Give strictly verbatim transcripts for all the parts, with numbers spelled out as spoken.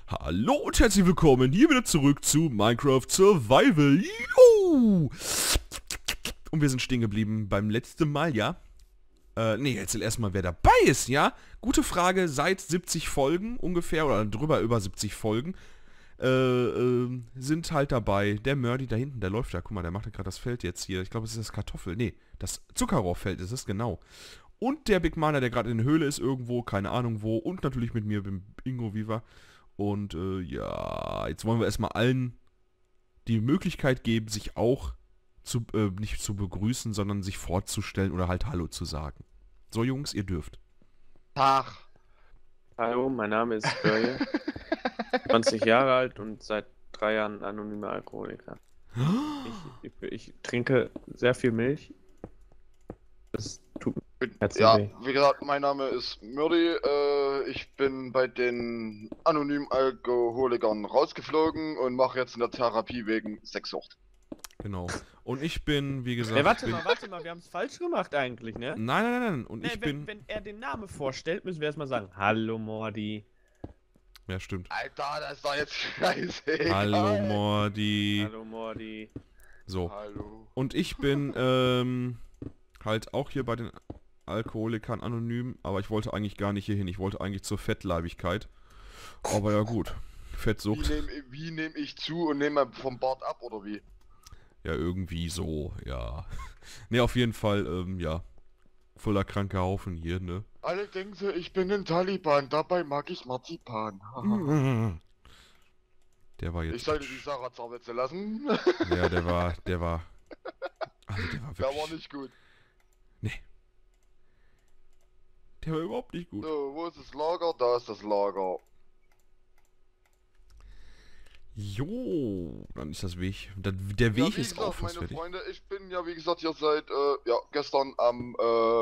Hallo und herzlich willkommen hier wieder zurück zu Minecraft Survival. Juhu! Und wir sind stehen geblieben beim letzten Mal, ja? Äh, nee, erzähl erstmal, wer dabei ist, ja? Gute Frage, seit siebzig Folgen ungefähr, oder drüber über siebzig Folgen, äh, äh, sind halt dabei. Der Mördi da hinten, der läuft da, guck mal, der macht ja gerade das Feld jetzt hier. Ich glaube, es ist das Kartoffel, nee, das Zuckerrohrfeld ist es, genau. Und der Big Mana, der gerade in der Höhle ist irgendwo, keine Ahnung wo. Und natürlich mit mir, dem Ingo Viva. Und äh, ja, jetzt wollen wir erstmal allen die Möglichkeit geben, sich auch zu, äh, nicht zu begrüßen, sondern sich vorzustellen oder halt Hallo zu sagen. So Jungs, ihr dürft. Tag. Hallo, mein Name ist Börje, zwanzig Jahre alt und seit drei Jahren anonymer Alkoholiker. Ich, ich, ich trinke sehr viel Milch. Das tut mir herzlich Ja, weh. wie gesagt, mein Name ist Mürdi. Äh, ich bin bei den anonymen Alkoholikern rausgeflogen und mache jetzt eine Therapie wegen Sexsucht. Genau. Und ich bin, wie gesagt... Nee, warte bin... mal, warte mal, wir haben es falsch gemacht eigentlich, ne? Nein, nein, nein, nein. Und Nee, ich wenn, bin... wenn er den Namen vorstellt, müssen wir erstmal sagen, hallo Mordi. Ja, stimmt. Alter, das ist doch jetzt scheiße. Hallo Mordi. Hallo Mordi. So. Hallo. Und ich bin, ähm, halt auch hier bei den Alkoholikern anonym, aber ich wollte eigentlich gar nicht hier hin. Ich wollte eigentlich zur Fettleibigkeit. Aber ja gut. Wie Fettsucht. nehme wie nehm ich zu und nehme vom Bart ab, oder wie? Ja, irgendwie so, ja. Ne, auf jeden Fall, ähm, ja. Voller kranker Haufen hier, ne? Alle denken so, ich bin ein Taliban, dabei mag ich Marzipan. Der war jetzt... Ich sollte die Sarah Zarwitze lassen. Ja, der war, der war... Also der war Der wirklich... war nicht gut. Der war überhaupt nicht gut. So, wo ist das Lager? Da ist das Lager. Jo, dann ist das Weg. Der, der Weg Ja, wie ist gesagt, auch fast meine fertig. Freunde, ich bin ja wie gesagt hier seit äh, ja, gestern am äh,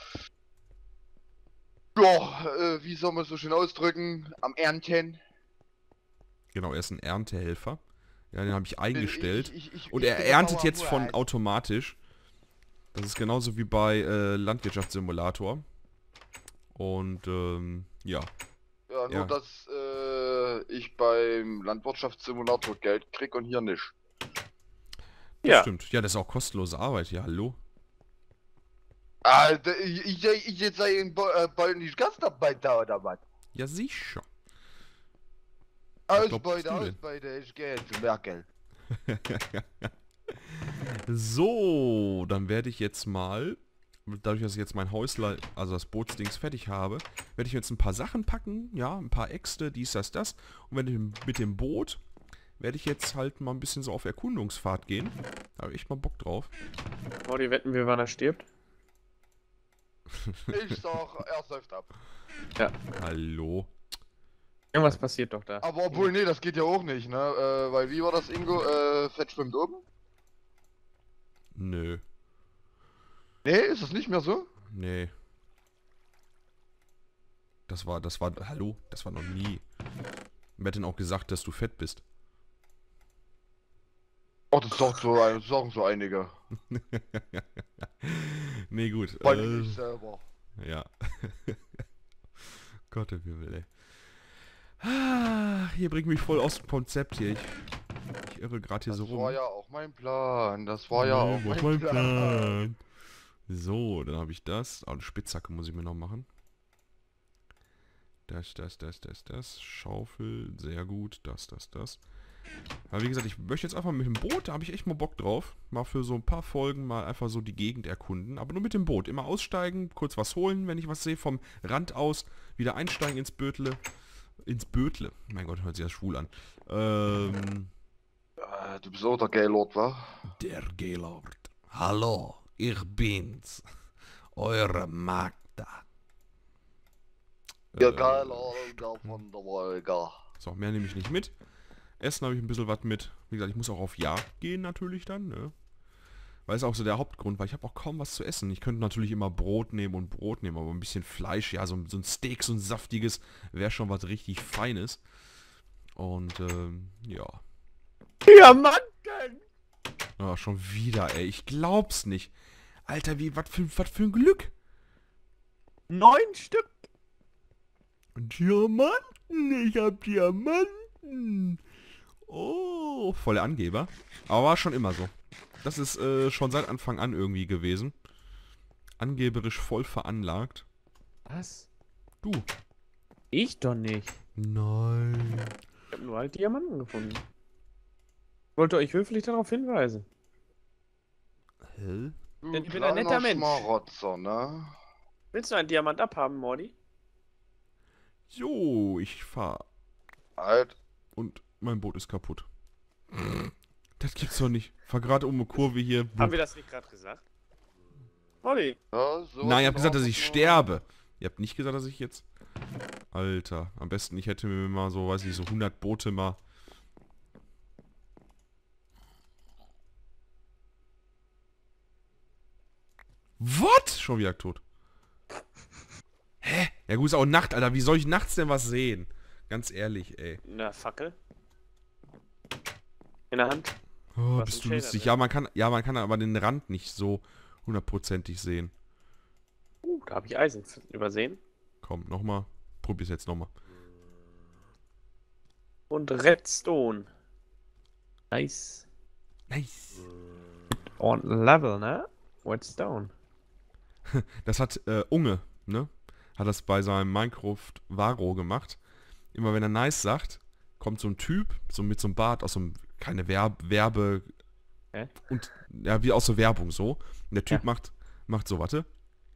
ja, äh, wie soll man es so schön ausdrücken, am Ernten. Genau, er ist ein Erntehelfer. Ja, den habe ich eingestellt. Ich, ich, ich, Und ich er bin der erntet Bauer jetzt von Murat. automatisch. Das ist genauso wie bei äh, Landwirtschaftssimulator. Und ähm, ja. Ja, nur Ja. dass äh, ich beim Landwirtschaftssimulator Geld krieg und hier nicht. Das Ja. stimmt. Ja, das ist auch kostenlose Arbeit. Ja, hallo. Alter, ich, ich, ich jetzt sei in Bo äh, bald nicht Gastarbeiter oder was? Ja, sicher. Ausbeute, glaubst du denn? Ausbeute, ich gehe zu Merkel. So, dann werde ich jetzt mal, dadurch, dass ich jetzt mein Häusler, also das Bootsdings fertig habe, werde ich jetzt ein paar Sachen packen, ja, ein paar Äxte, dies, das, das. Und wenn ich mit dem Boot, werde ich jetzt halt mal ein bisschen so auf Erkundungsfahrt gehen. Da habe ich echt mal Bock drauf. Mordi, wetten wir, wann er stirbt? Ich sag, er säuft ab. Ja. Hallo. Irgendwas passiert doch da. Aber obwohl, nee, das geht ja auch nicht, ne? Äh, weil wie war das, Ingo? Äh, Fett schwimmt oben? Nö. Nee, ist das nicht mehr so? Nee. Das war, das war, hallo, das war noch nie. Wer hat denn auch gesagt, dass du fett bist? Ach, das sagt so, das sagen so einige. Nee, gut. Vor allem äh, ich selber. Ja. Gott, der Himmel, ey. Ah, hier bringt mich voll aus dem Konzept hier. Ich, ich irre gerade hier Das so rum. war ja auch mein Plan. Das war ja auch Nee, was mein Plan. So, dann habe ich das. Ah, eine Spitzhacke muss ich mir noch machen. Das, das, das, das, das. Schaufel, sehr gut. Das, das, das. Aber wie gesagt, ich möchte jetzt einfach mit dem Boot, da habe ich echt mal Bock drauf. Mal für so ein paar Folgen mal einfach so die Gegend erkunden. Aber nur mit dem Boot. Immer aussteigen, kurz was holen, wenn ich was sehe. Vom Rand aus wieder einsteigen ins Bötle. Ins Bötle. Mein Gott, hört sich das schwul an. Ähm... Äh, du bist auch der Gaylord, wa? Der Gaylord. Hallo, ich bin's. Eure Magda. Der Äh, Gaylord von der Wolga. So, mehr nehme ich nicht mit. Essen habe ich ein bisschen was mit. Wie gesagt, ich muss auch auf Jagd gehen natürlich dann, ne? Weil es auch so der Hauptgrund, weil ich habe auch kaum was zu essen. Ich könnte natürlich immer Brot nehmen und Brot nehmen, aber ein bisschen Fleisch, ja, so, so ein Steak, so ein saftiges, wäre schon was richtig Feines. Und, ähm, ja. Diamanten! Ah, schon wieder, ey. Ich glaub's nicht. Alter, wie, was für, was für ein Glück. Neun Stück! Diamanten. Ich hab Diamanten. Oh, voller Angeber. Aber war schon immer so. Das ist äh, schon seit Anfang an irgendwie gewesen. Angeberisch voll veranlagt. Was? Du. Ich doch nicht. Nein. Ich habe nur halt Diamanten gefunden. Ich wollte euch höflich darauf hinweisen. Hä? Du Denn ich bin ein kleiner netter Mensch. Schmarotzer, ne? Willst du einen Diamant abhaben, Mordi? Jo, ich fahr. Halt. Und mein Boot ist kaputt. Das gibt's doch nicht. Fahr gerade um eine Kurve hier. Haben wir das nicht gerade gesagt? Mordi. Ja, so Nein, ihr habt was gesagt, dass ich auch- sterbe. Ihr habt nicht gesagt, dass ich jetzt... Alter, am besten ich hätte mir mal so, weiß ich, so hundert Boote mal... What? Schon wieder tot. Hä? Ja gut, ist auch Nacht, Alter. Wie soll ich nachts denn was sehen? Ganz ehrlich, ey. Eine Fackel. In der Hand. Oh, Was bist ein du Shader lustig. drin. Ja, man kann, ja, man kann aber den Rand nicht so hundertprozentig sehen. Uh, da habe ich Eisen übersehen. Komm, nochmal. Probier's jetzt nochmal. Und Redstone. Nice. Nice. On Level, ne? Redstone. Das hat äh, Unge, ne? Hat das bei seinem Minecraft Varo gemacht. Immer wenn er nice sagt, kommt so ein Typ, so mit so einem Bart aus so einem, keine Werb Werbe... Hä? Und, ja, wie aus so Werbung so. Und der Typ Ja. macht, macht so, warte.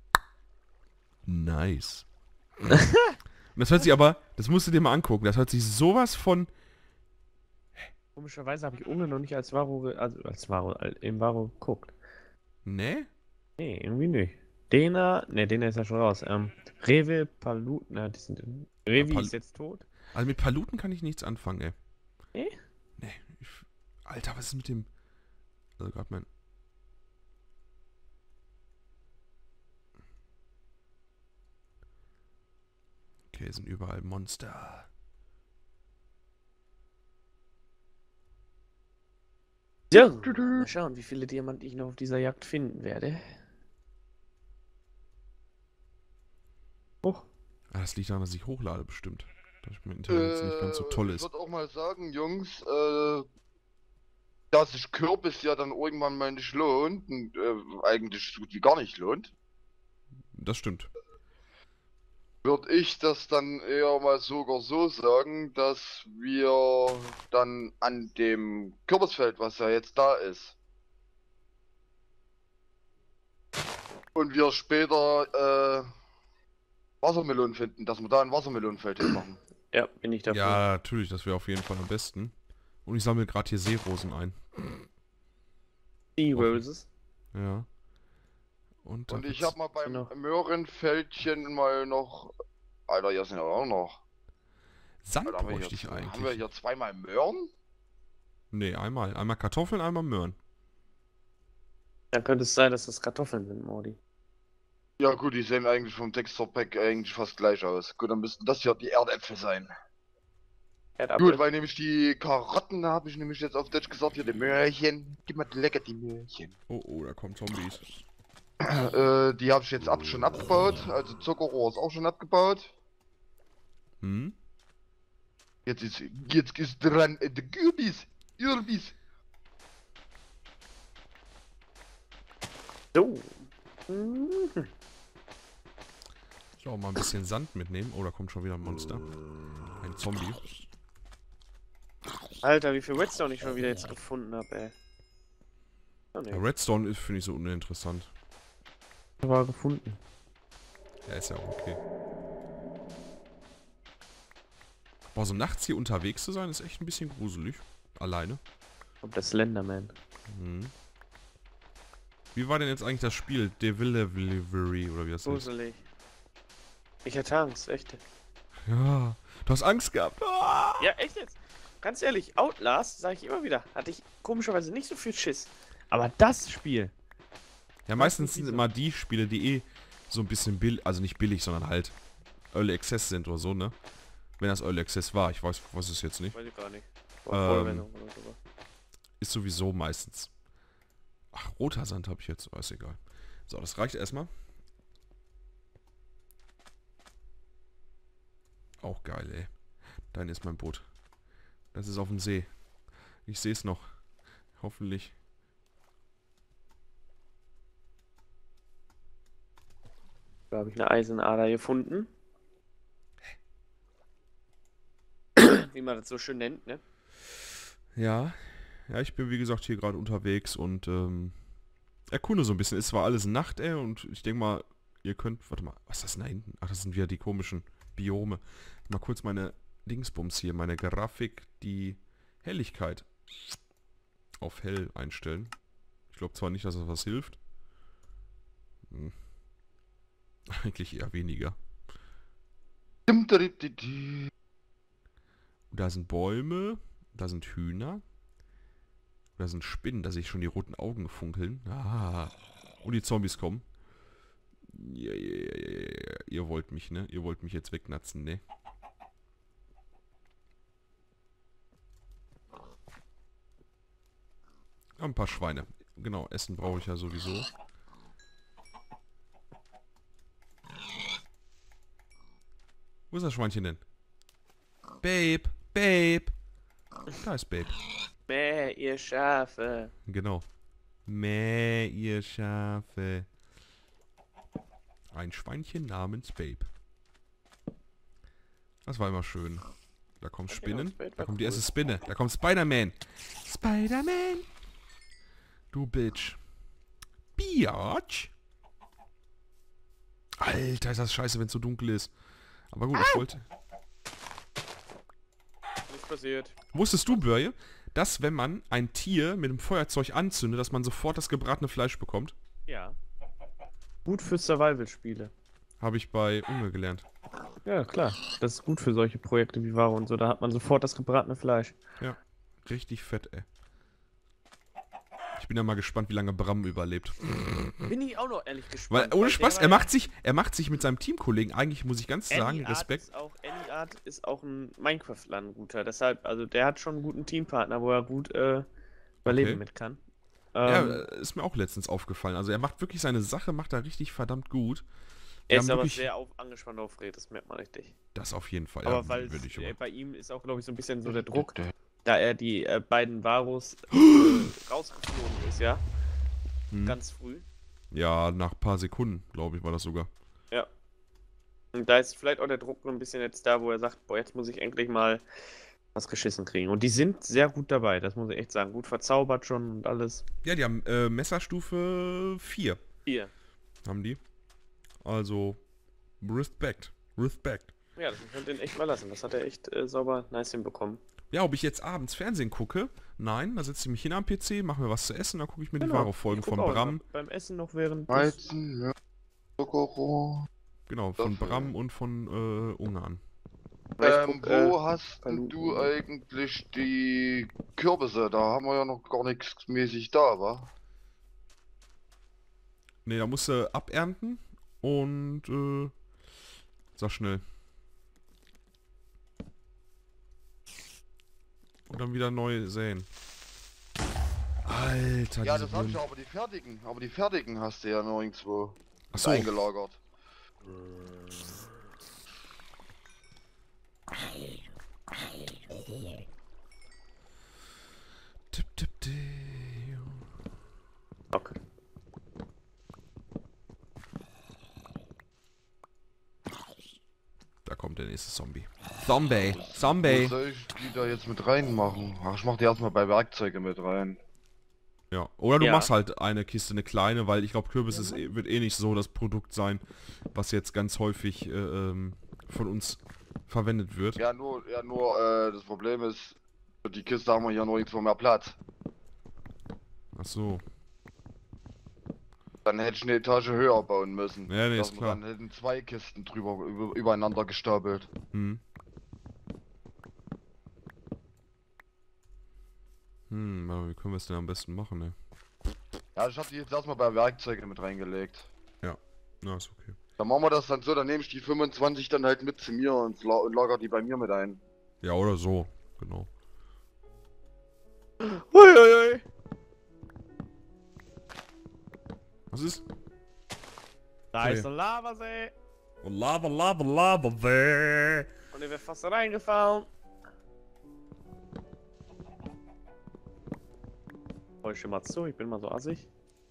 Nice. Und das hört sich aber, das musst du dir mal angucken, das hört sich sowas von... Komischerweise habe ich Unge noch nicht als Varo, ge- also als Varo, al- im Varo geguckt. Ne? Nee, irgendwie nicht. Dena, ne, Dena ist ja schon raus. Ähm, Rewe, Palu, na, die sind, Revi Pal- ist jetzt tot. Also mit Paluten kann ich nichts anfangen, ey. Nee? Nee. Ich, Alter, was ist mit dem... Also gerade mein... Okay, sind überall Monster. Ja, mal schauen, wie viele Diamanten ich noch auf dieser Jagd finden werde. Oh, Ah, das liegt daran, dass ich hochlade bestimmt. Dass mein Internet jetzt nicht ganz so toll Ich ist. würde auch mal sagen, Jungs, äh, dass sich Kürbis ja dann irgendwann mal nicht lohnt, und, äh, eigentlich so gut wie gar nicht lohnt, Das stimmt. würde ich das dann eher mal sogar so sagen, dass wir dann an dem Kürbisfeld, was ja jetzt da ist, und wir später äh, Wassermelonen finden, dass wir da ein Wassermelonenfeld hinmachen. ja, bin ich dafür. Ja, natürlich, das wäre auf jeden Fall am besten. Und ich sammle gerade hier Seerosen ein. Die Roses. Ja. Und, da Und ich wird's- habe mal beim noch- Möhrenfeldchen mal noch... Alter, hier sind ja auch noch... Sand Alter, haben wir, bräuchte ich hier, haben wir eigentlich. hier zweimal Möhren? Nee, einmal. Einmal Kartoffeln, einmal Möhren. Dann könnte es sein, dass das Kartoffeln sind, Mordi. Ja gut, die sehen eigentlich vom Texture-Pack eigentlich fast gleich aus. Gut, dann müssten das ja die Erdäpfel sein. Erdapfel. Gut, weil nämlich die Karotten, da habe ich nämlich jetzt auf Deutsch gesagt, hier die Möhrchen. Gib mal lecker die Möhrchen. Oh, oh, da kommen Zombies. Äh, die habe ich jetzt ab, schon abgebaut. Also Zuckerrohr ist auch schon abgebaut. Hm? Jetzt ist, jetzt ist dran, äh, die Kürbis. Kürbis. So. Mhm. Ich will auch mal ein bisschen Sand mitnehmen. Oh, da kommt schon wieder ein Monster. Ein Zombie. Alter, wie viel Redstone ich schon wieder jetzt gefunden habe, ey. Oh, nee. Ja, Redstone ist, finde ich, so uninteressant. Aber gefunden. Ja, ist ja auch okay. Boah, so nachts hier unterwegs zu sein, ist echt ein bisschen gruselig. Alleine. Ob das Slenderman. Hm. Wie war denn jetzt eigentlich das Spiel? Devil Delivery oder wie das heißt? Gruselig. Ich hätte Angst, echt. Ja, du hast Angst gehabt. Ah! Ja, echt jetzt. Ganz ehrlich, Outlast, sage ich immer wieder, hatte ich komischerweise nicht so viel Schiss. Aber das Spiel. Ja, meistens nicht, sind wieso. immer die Spiele, die eh so ein bisschen billig, also nicht billig, sondern halt Early Access sind oder so, ne? Wenn das Early Access war, ich weiß, was ist jetzt nicht. Weiß ich gar nicht. Ähm, Vollverwendung oder sowas. Ist sowieso meistens. Ach, roter Sand habe ich jetzt, oh, ist egal. So, das reicht erstmal. Auch geil, ey. Da ist mein Boot. Das ist auf dem See. Ich sehe es noch. Hoffentlich. Da habe ich eine Eisenader gefunden. Wie man das so schön nennt, ne? Ja. Ja, ich bin wie gesagt hier gerade unterwegs und ähm, erkunde so ein bisschen. Ist zwar alles Nacht, ey, und ich denke mal, ihr könnt... Warte mal, was ist das denn da hinten? Ach, das sind wieder die komischen Biome. Mal kurz meine Dingsbums hier, meine Grafik, die Helligkeit auf hell einstellen. Ich glaube zwar nicht, dass das was hilft. Hm. Eigentlich eher weniger. Da sind Bäume, da sind Hühner, da sind Spinnen, da sehe ich schon die roten Augen funkeln. Ah. Und die Zombies kommen. Ja, ja, ja, ja, ja. Ihr wollt mich, ne? Ihr wollt mich jetzt wegnatzen, ne? Ein paar Schweine. Genau, Essen brauche ich ja sowieso. Wo ist das Schweinchen denn? Babe, Babe. Da ist Babe. Mäh, ihr Schafe. Genau. Mäh, ihr Schafe. Ein Schweinchen namens Babe. Das war immer schön. Da kommen Spinnen. Da kommt die erste Spinne. Da kommt Spider-Man. Spider-Man. Du Bitch. Biatch. Alter, ist das scheiße, wenn es so dunkel ist. Aber gut, ich wollte... Nichts passiert. Wusstest du, Börje, dass wenn man ein Tier mit dem Feuerzeug anzündet, dass man sofort das gebratene Fleisch bekommt? Ja. Gut für Survival-Spiele. Habe ich bei Unge gelernt. Ja, klar. Das ist gut für solche Projekte wie Varo und so. Da hat man sofort das gebratene Fleisch. Ja, richtig fett, ey. Ich bin ja mal gespannt, wie lange Bram überlebt. Bin ich auch noch ehrlich gespannt. Weil, ohne Spaß, er macht sich, er macht sich mit seinem Teamkollegen, eigentlich muss ich ganz sagen, Anyart Respekt. Ist auch, Anyart ist auch ein Minecraft-Land ein guter. Deshalb, also der hat schon einen guten Teampartner, wo er gut äh, überleben Okay. mit kann. Ja, Ähm, äh, ist mir auch letztens aufgefallen. Also er macht wirklich seine Sache, macht er richtig verdammt gut. Wir er haben ist aber wirklich- sehr auf, angespannt aufgeregt, das merkt man richtig. Das auf jeden Fall. Aber ja, weil würde ich äh, aber. bei ihm ist auch, glaube ich, so ein bisschen so der Druck, da er die äh, beiden Varos äh, rausgeflogen ist, ja. Hm. Ganz früh. Ja, nach ein paar Sekunden, glaube ich, war das sogar. Ja. Und da ist vielleicht auch der Druck so ein bisschen jetzt da, wo er sagt, boah, jetzt muss ich endlich mal was geschissen kriegen. Und die sind sehr gut dabei, das muss ich echt sagen. Gut verzaubert schon und alles. Ja, die haben äh, Messerstufe vier. Hier. Haben die. Also, Respekt. Respekt. Ja, das muss man den echt mal lassen. Das hat er echt äh, sauber nice hinbekommen. Ja, ob ich jetzt abends Fernsehen gucke? Nein, da setze ich mich hin am P C, mache mir was zu essen, dann gucke ich mir die Genau. Varo-Folgen Ich guck von auch Bram. immer Beim Essen noch während des- Weizen, Möhren, Zuckerrohr. Genau, von Dafür. Bram und von äh, Unge an. Ich Ähm, guck, wo äh, hast denn Paluten. du eigentlich die Kürbisse? Da haben wir ja noch gar nichts mäßig da, wa? Ne, da musst du abernten und äh, sag schnell. Und dann wieder neu säen. Alter, Ja, diese das hab ich Birnen. aber die fertigen. Aber die fertigen hast du ja nirgendwo Achso, eingelagert. tipp, tipp, tipp. Okay. Da kommt der nächste Zombie. Zombie, Wo Zombie. soll ich die da jetzt mit reinmachen? Ach, ich mach die erstmal bei Werkzeuge mit rein. Ja, oder du Ja. machst halt eine Kiste, eine kleine, weil ich glaube, Kürbis ist, eh- wird eh nicht so das Produkt sein, was jetzt ganz häufig äh, ähm, von uns verwendet wird. Ja, nur, ja, nur, äh, das Problem ist, für die Kiste haben wir hier nirgendwo mehr Platz. Ach so. Dann hätte ich eine Etage höher bauen müssen. Ja, nee, Dass ist wir klar. Dann hätten zwei Kisten drüber über, übereinander gestapelt. Hm. Hm, aber wie können wir es denn am besten machen, ne? Ja, ich habe die jetzt erstmal bei Werkzeuge mit reingelegt. Na, ist okay. Dann machen wir das dann so, dann nehme ich die fünfundzwanzig dann halt mit zu mir und, la und lager die bei mir mit ein. Ja, oder so, genau. Uiuiui. Was ist? Da Okay. ist ein Lavasee. Lava, Lava, Lava, there. Und er wäre fast reingefallen. euch schimmert's zu, ich bin mal so assig.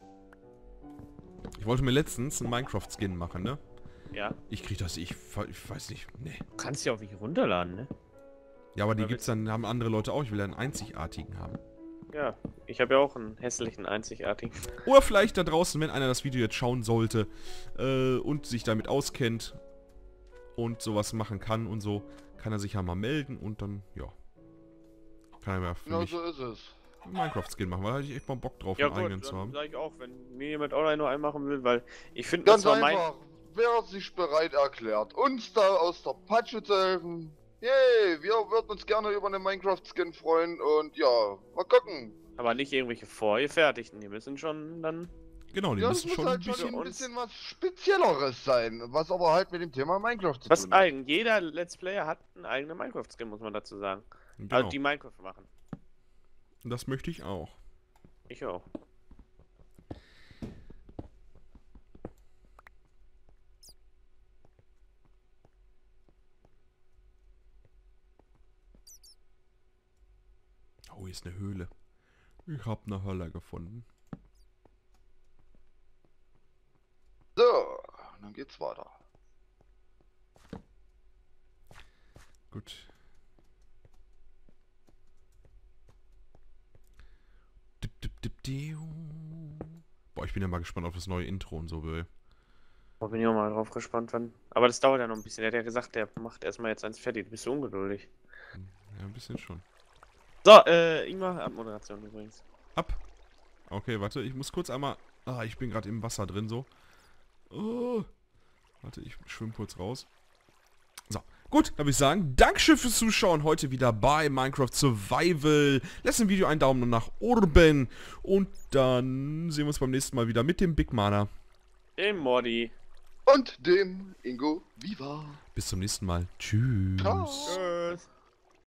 Ich wollte mir letztens einen Minecraft-Skin machen, ne? Ja. Ich krieg das, ich, ich weiß nicht, nee. Du kannst ja auch welche runterladen, ne? Ja, aber die Oder gibt's dann, haben andere Leute auch. Ich will ja einen einzigartigen haben. Ja, ich habe ja auch einen hässlichen, einzigartigen. Oder vielleicht da draußen, wenn einer das Video jetzt schauen sollte äh, und sich damit auskennt und sowas machen kann und so, kann er sich ja mal melden und dann, ja. Kann er ja für Genau mich so ist es. einen Minecraft-Skin machen, weil da hätte ich echt mal Bock drauf, Ja einen gut, eigenen zu dann haben. sag ich auch, wenn mir jemand online nur einen machen will, weil ich finde Ganz zwar mein... einfach, wer sich bereit erklärt, uns da aus der Patsche zu helfen. Yay, wir würden uns gerne über einen Minecraft-Skin freuen und ja, mal gucken. Aber nicht irgendwelche vorgefertigten, die müssen schon dann... Genau, die Ja, das müssen muss schon halt ein schon bisschen... ein uns- bisschen was Spezielleres sein, was aber halt mit dem Thema Minecraft zu Was tun hat. eigen? Jeder Let's Player hat einen eigenen Minecraft-Skin, muss man dazu sagen. Genau, Also die Minecraft machen. das möchte ich auch. Ich auch. Oh, hier ist eine Höhle. Ich habe eine Höhle gefunden. So, dann geht's weiter. Gut. Dip, dip, dip, diu. Boah, ich bin ja mal gespannt auf das neue Intro und so will. Da bin ich auch mal drauf gespannt, wann. Aber das dauert ja noch ein bisschen. Der hat ja gesagt, der macht erstmal jetzt eins fertig. Du bist so ungeduldig. Ja, ein bisschen schon. So, äh, Ingmar, Abmoderation übrigens. Ab. Okay, warte, ich muss kurz einmal... Ah, ich bin gerade im Wasser drin, so. Oh. Warte, ich schwimme kurz raus. So, gut, dann würde ich sagen, Dankeschön fürs Zuschauen. Heute wieder bei Minecraft Survival. Lasst dem Video einen Daumen nach oben. Und dann sehen wir uns beim nächsten Mal wieder mit dem Big Mana. Dem Modi. Und dem Ingo Viva. Bis zum nächsten Mal. Tschüss. Ciao. Tschüss.